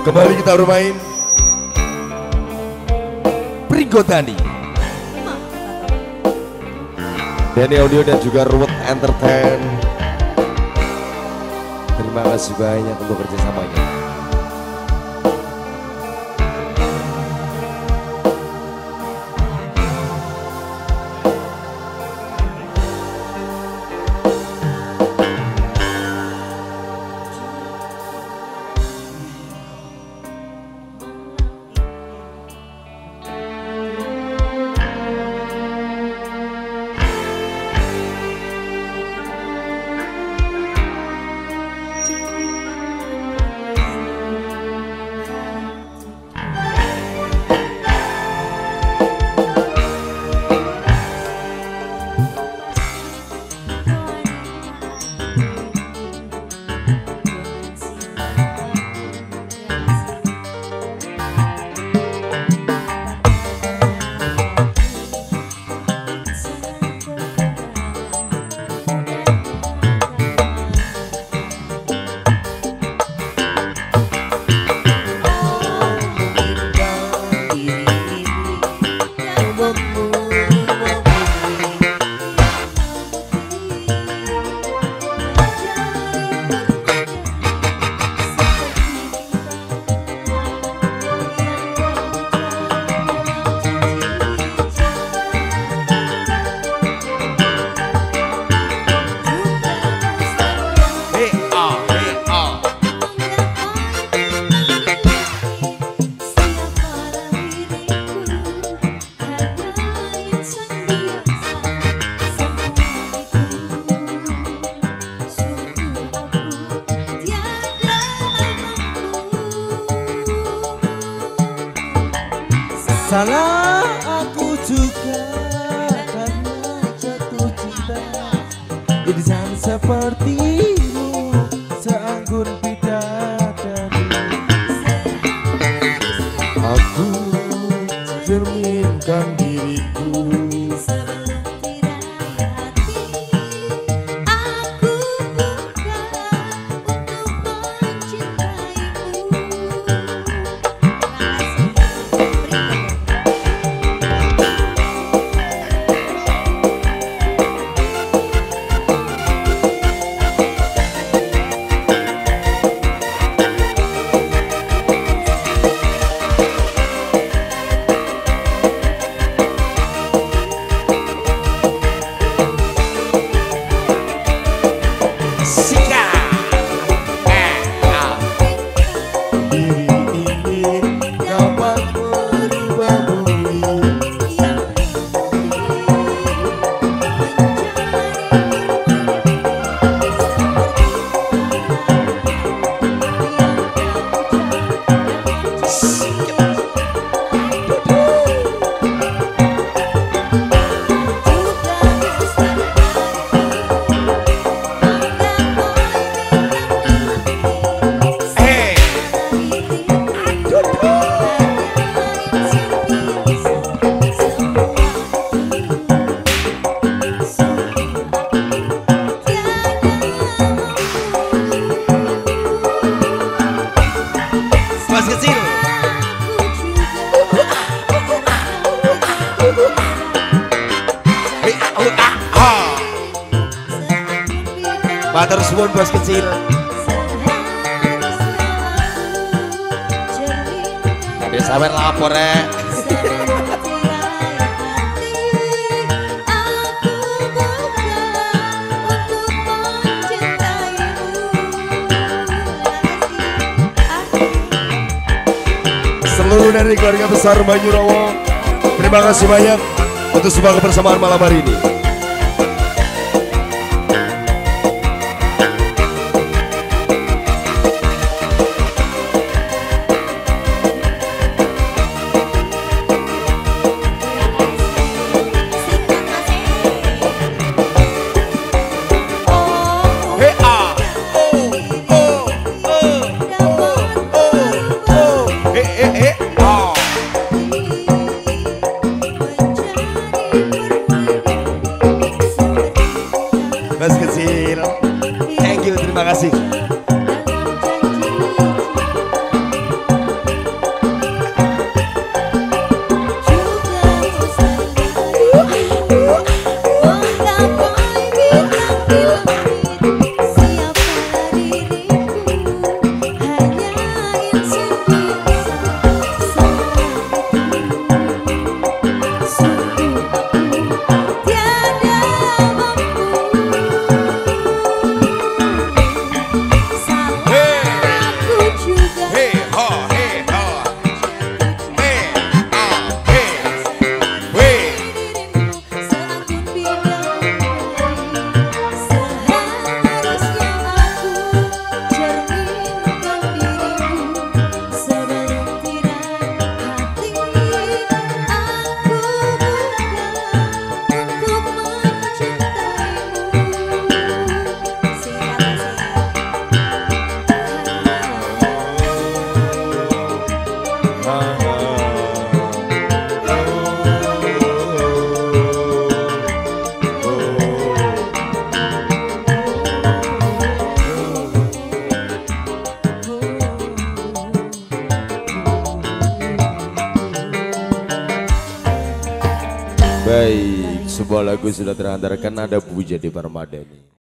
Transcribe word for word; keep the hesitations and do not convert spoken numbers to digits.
Kembali kita bermain Prigodani, Denny Audio dan juga Ruwet Entertain. Terima kasih banyak untuk kerjasamanya. Salah aku juga karena jatuh cinta. Insan sepertimu seanggun bidadari. Aku cerminkan diriku. Matur suwun bos kecil. Ya sawer lapor rek. Seluruh dari keluarga besar Banyurowo, terima kasih banyak untuk semua kebersamaan malam hari ini. Mas kecil, thank you, terima kasih. Baik, sebuah lagu sudah terantarkan ada Puja di Permadani.